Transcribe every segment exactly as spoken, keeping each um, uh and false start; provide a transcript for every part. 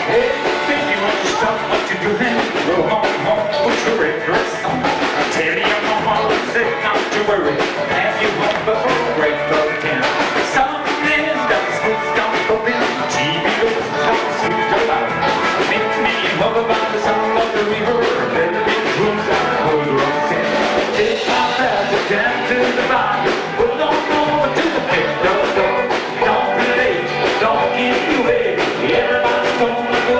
Hey, baby, won't you stop what you're doing? Go home, home, put your red dress on. Tell your mama, say not to worry. Have you home before break of ten. Something's got the schools down open. T V goes talk sweet aloud. Make me love about the sound of the river. Let the big rooms out the whole road ten. Take my pastor down to the bayou. Hold on over to the pit door. Don't be late, don't keep you waiting. Everybody's gonna go.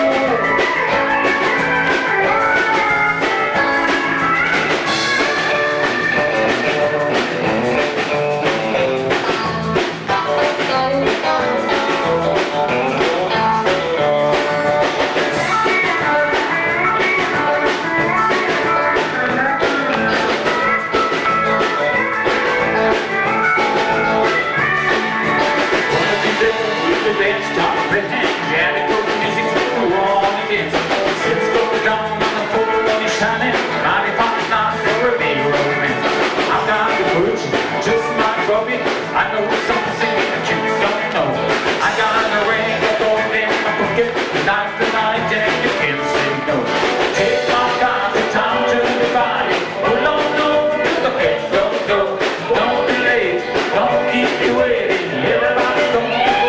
I know something that you don't know. I got a ring of gold in my pocket. Night to night and you can't say no. Take my time, the time to the body. Pull on over to the pit, go, go. Don't be late, don't keep you waiting. Everybody's gonna go.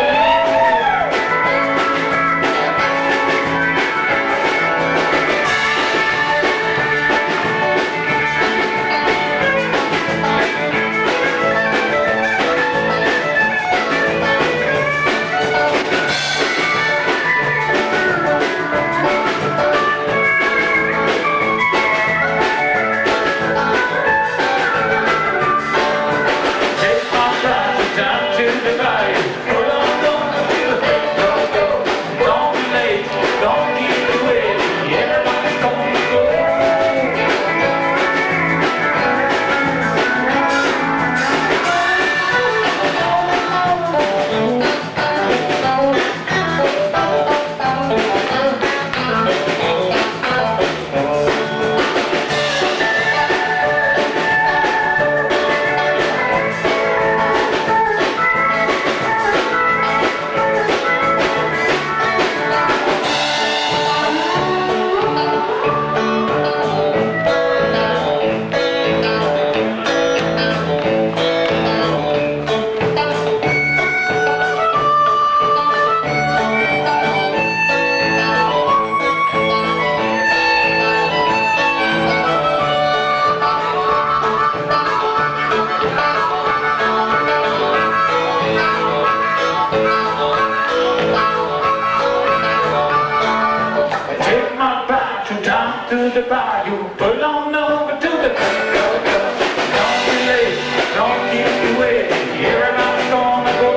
To the bayou, pull on over to the pit, go, go. Don't be late, don't keep you waiting. Everybody's gonna go.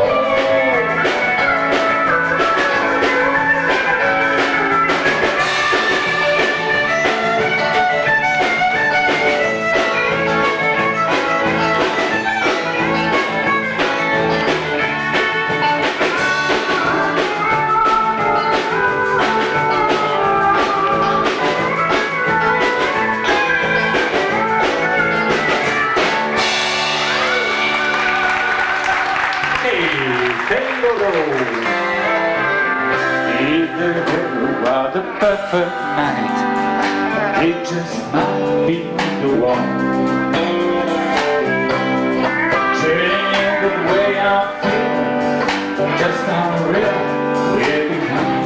Either or the perfect night, it just might be the one. Turning the way I feel, just on the river we're behind.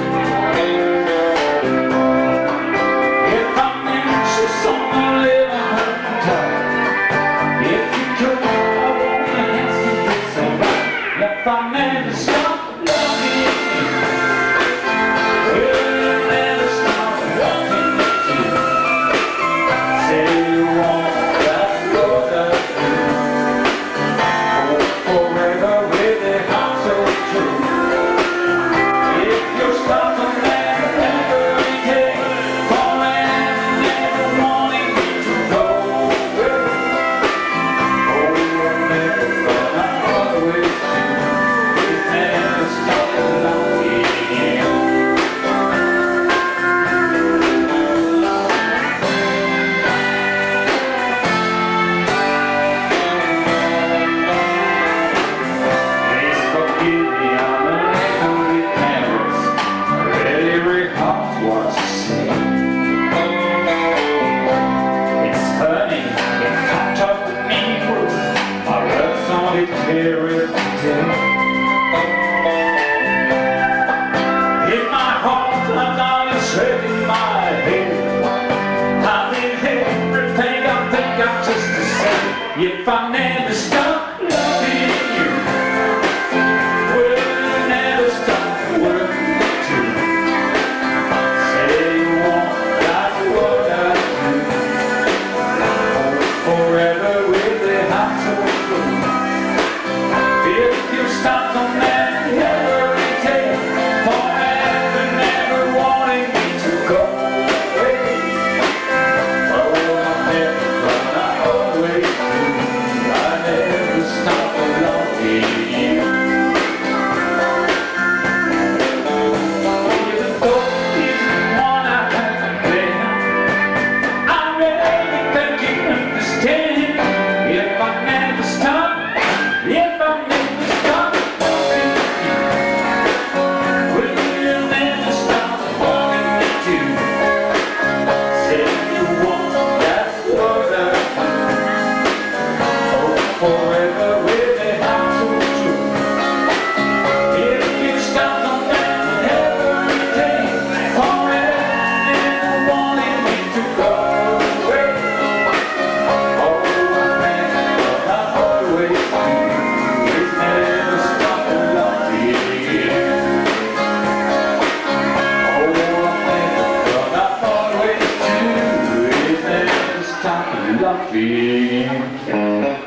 If I mention someone living on top, if you could, I wanna ask you this somebody. If I never stop loving you, never stop wanting you. Say you want that begin.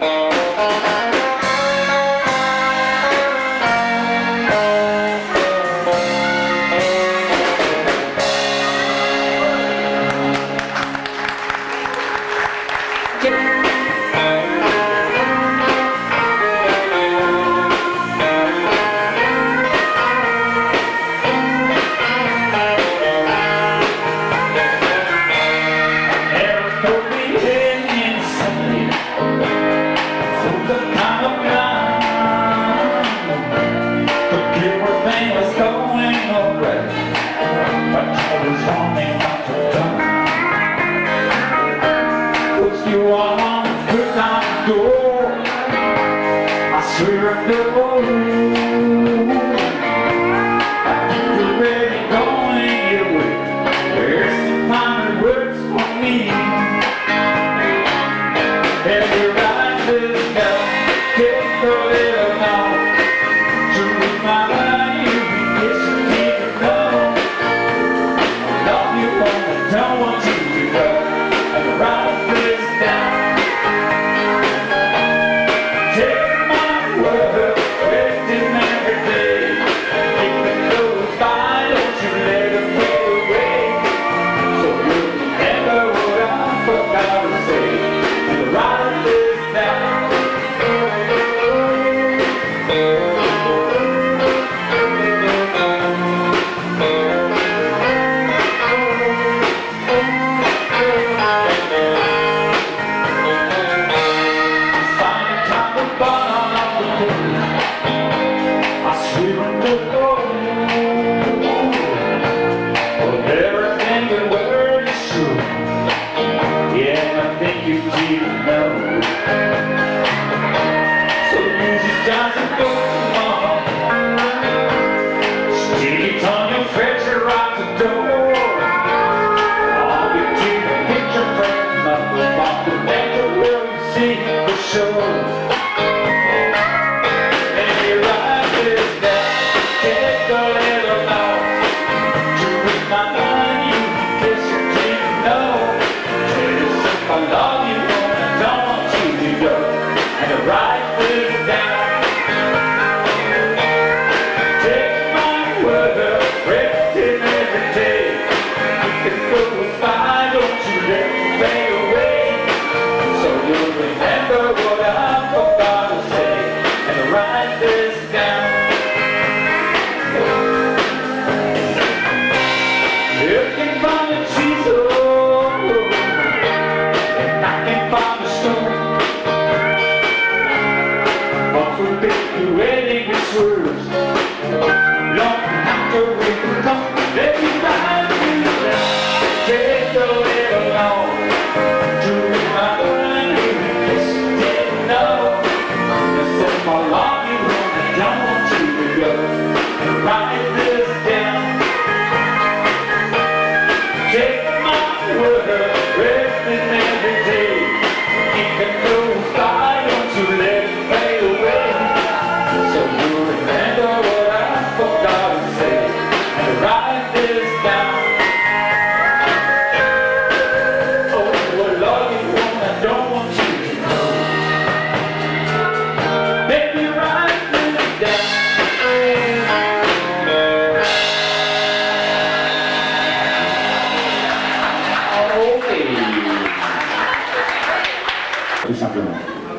Tout simplement.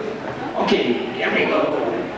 Ok, here we go.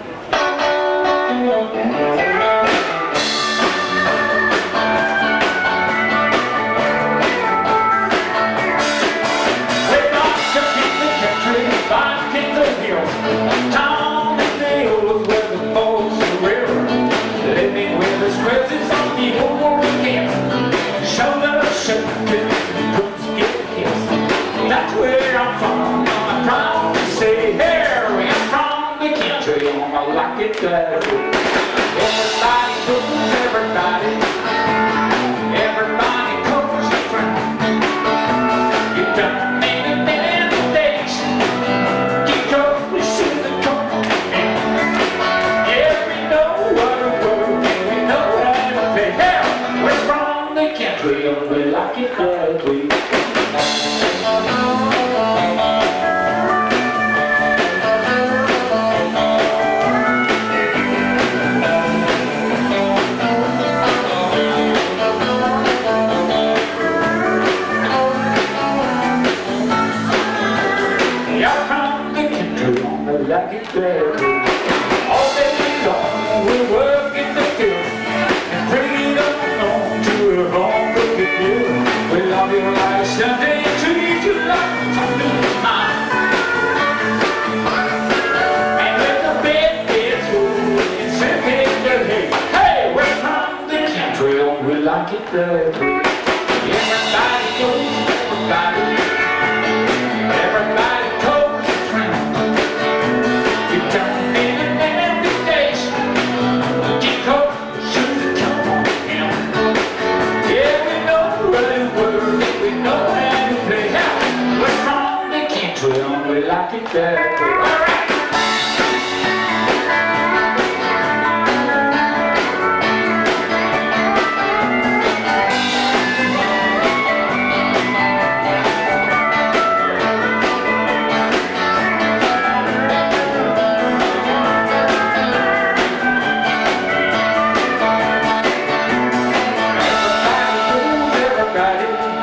That's where I'm from. I'm proud to say, here I'm from the country. I like it that way. Everybody knows everybody. Everybody calls your friend. You don't need an invitation. You don't receive the call. Yeah, we know what to work and we know how to pay. Here we're from the country and we like it that way. know we like it that way. Everybody goes, everybody, everybody goes around. You don't need an invitation. Get cold, shoot the come on down. Yeah, we know where to work, we know how to play. What's wrong, they can't tell, we like it that way. All right.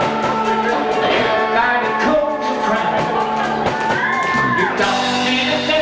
You don't need a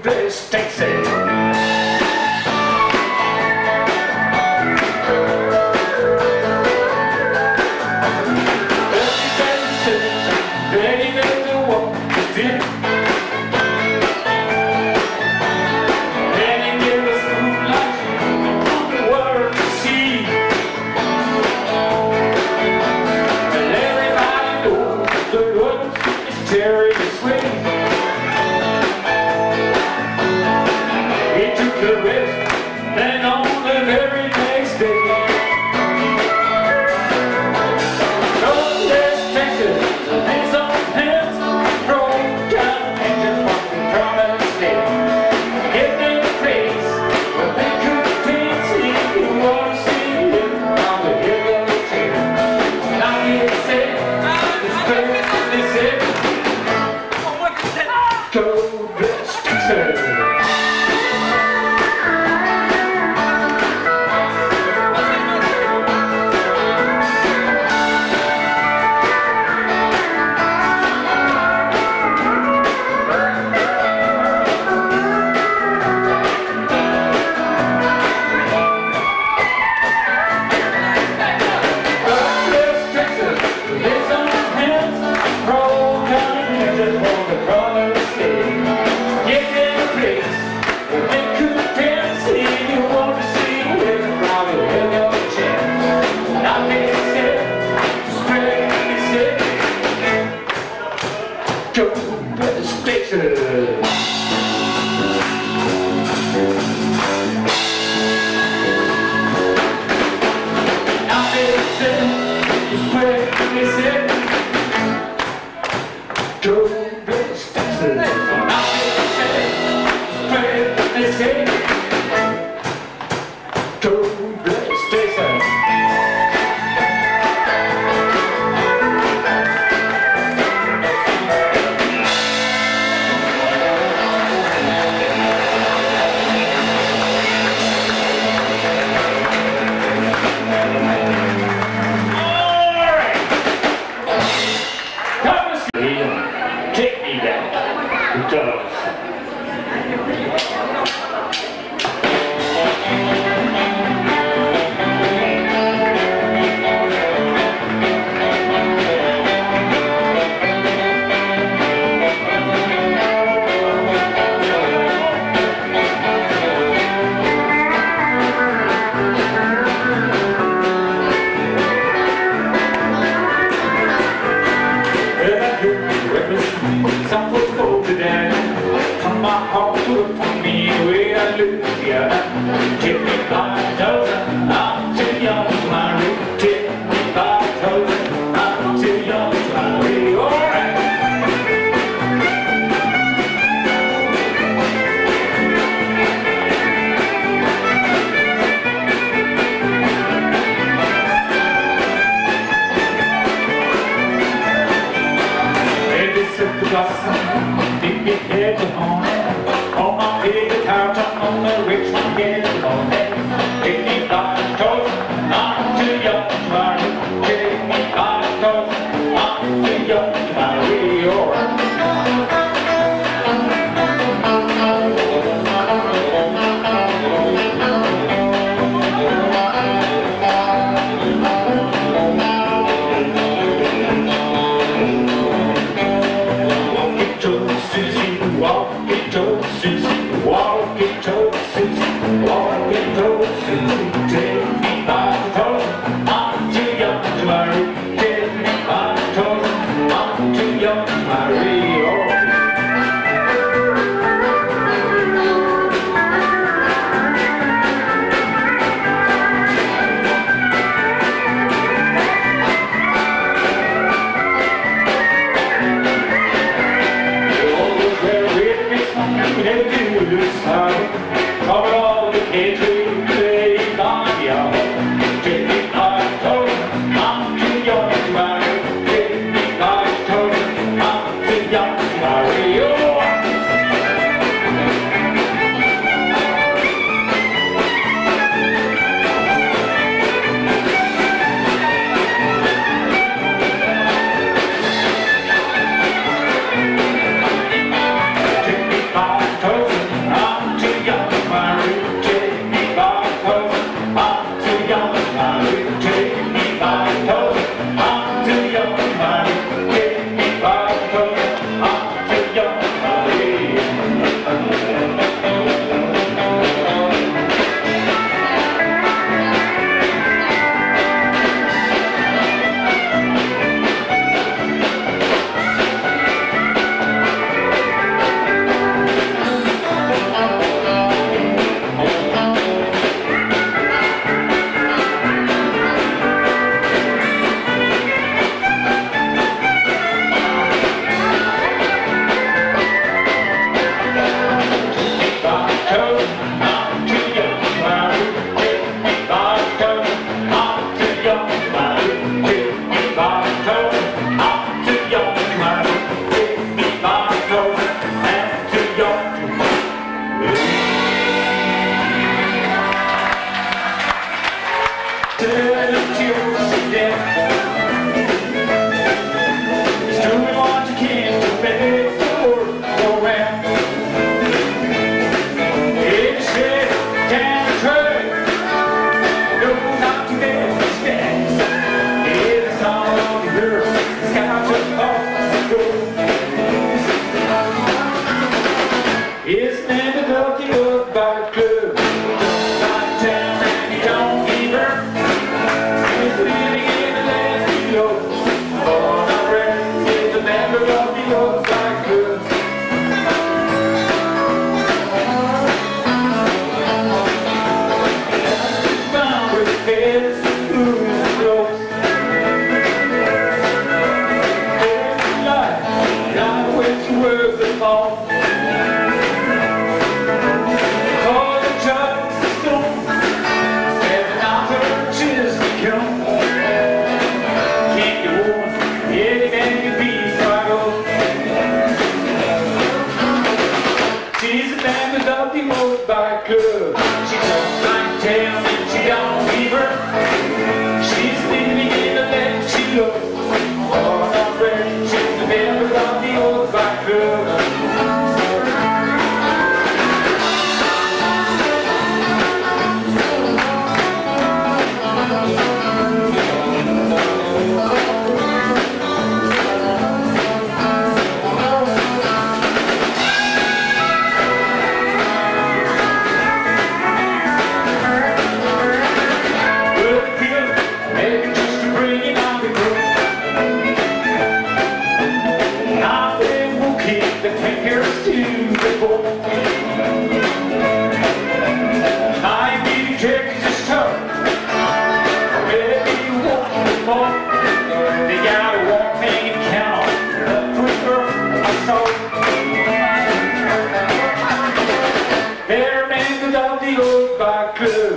Best Texas. Terry Swing. He took the rest, then on the very next day. Northwest Texas, hands on hands, drove down engine from the promised land. Get them a place where they could dance in the water, see it on the hill of the chair. Now he said, the spirit is it. Go Best Texas. Go Best Texas. Now they say, it's where they say, go Best Texas. Now they say, it's where they say, go Best Texas. Take me back. It does. Some folks go to that. Come my heart to it for me the way I look at you. Take me by a dozen, I'm too young to marry. Take me by a dozen, I'm too young to marry. Alright. Big big head on it, on my big guitar, turn on the rich one, get it on it. Take me by the toes, I'm too young to marry. Take me by the toes, I'm too young to marry. Alright. Walk it to Susie, walk it to Susie, walk it to Susie. Take me by the toe, I'm too young to marry. Take me by the toe, I'm too young to marry. Cover all the catering, play on your take me by the toe, I'm too young to marry. Take me by the toe, I'm too young to marry. Take me by the toe. bike club. Don't like town and you don't give her. He's living in the land below. Born and bred is a member of the old bike club. Bound with heads, booze and ropes. There's life, not when you work the fall. She's a member of the old bike club. She don't like town and she don't leave her. She's living in the land she loves. Born and bred, she's a member of the old bike club. The fingers to the bone. Might be tricky to start. Maybe you want more. They gotta walk me and count on the quicker I saw. They're members of the old bike club.